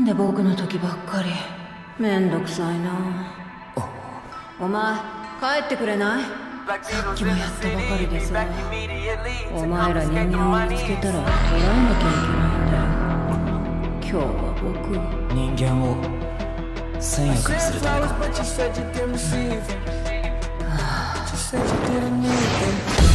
で僕の時ばっかりめんどくさいな。お前帰ってくれない？さっきもやったばかりでさ。お前ら人間を見つけたら捕らえなきゃいけないんだよ。今日は僕人間を戦力にするためか。